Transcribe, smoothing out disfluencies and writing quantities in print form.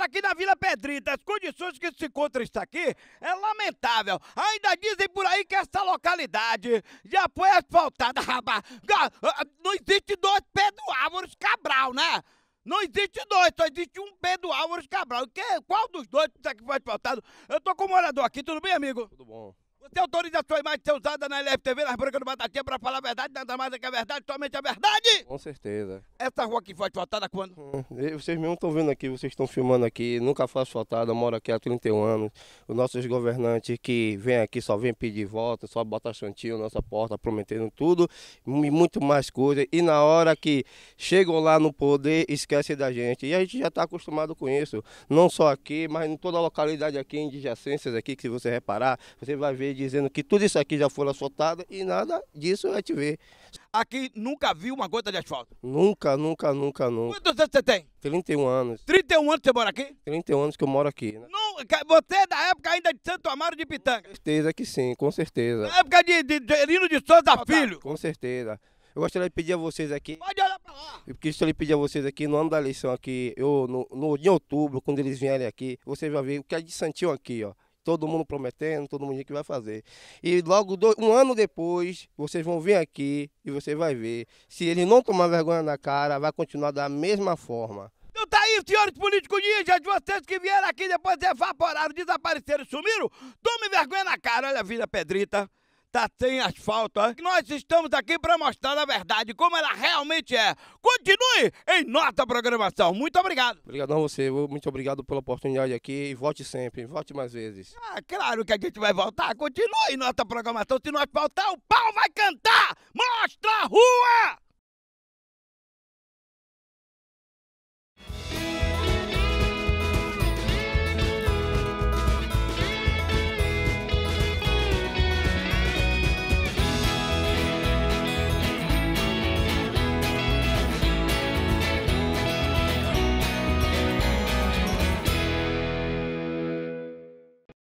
aqui na Vila Pedrita. As condições que se encontra isso aqui é lamentável. Ainda dizem por aí que essa localidade já foi asfaltada. Não existe dois Pedro Álvares Cabral, né? Não existe dois, só existe um Pedro Álvares Cabral. Qual dos dois que foi asfaltado? Eu tô com o morador aqui, tudo bem, amigo? Tudo bom. Você autoriza a sua imagem ser usada na LFTV, nas brancas do Batatinha, pra falar a verdade, nada mais do que a verdade, somente a verdade? Com certeza. Essa rua aqui foi asfaltada quando? Vocês mesmo estão vendo aqui, vocês estão filmando aqui, nunca foi asfaltada, eu moro aqui há 31 anos. Os nossos governantes que vêm aqui só vêm pedir voto, só botar chantilly na nossa porta, prometendo tudo e muito mais coisas. E na hora que chegam lá no poder, esquecem da gente. E a gente já está acostumado com isso, não só aqui, mas em toda a localidade aqui, em adjacências aqui, que se você reparar, você vai ver dizendo que tudo isso aqui já foi asfaltado e nada disso a gente vê. Aqui nunca vi uma gota de asfalto. Nunca. Quantos anos você tem? 31 anos. 31 anos que você mora aqui? 31 anos que eu moro aqui, né? Não, você é da época ainda de Santo Amaro de Pitanga. Com certeza que sim, com certeza. Da época de Erino de Souza Filho. Com certeza. Eu gostaria de pedir a vocês aqui, Pode olhar pra lá. eu gostaria de pedir a vocês aqui, no ano da eleição aqui, em outubro, quando eles vierem aqui, vocês vão ver o que é de santinho aqui, ó. Todo mundo prometendo, todo mundo que vai fazer. E logo um ano depois, vocês vão vir aqui e você vai ver. Se ele não tomar vergonha na cara, vai continuar da mesma forma. Então tá aí, senhores políticos ninjas, vocês que vieram aqui depois evaporaram, desapareceram e sumiram, tome vergonha na cara. Olha a Vila Pedrita, tá sem asfalto, ó. Nós estamos aqui para mostrar a verdade, como ela realmente é. Continue em nossa programação. Muito obrigado. Obrigadão a você, muito obrigado pela oportunidade aqui e volte sempre, volte mais vezes. Ah, claro que a gente vai voltar. Continue em nossa programação. Se não asfaltar, o pau vai cantar. Mostra a rua!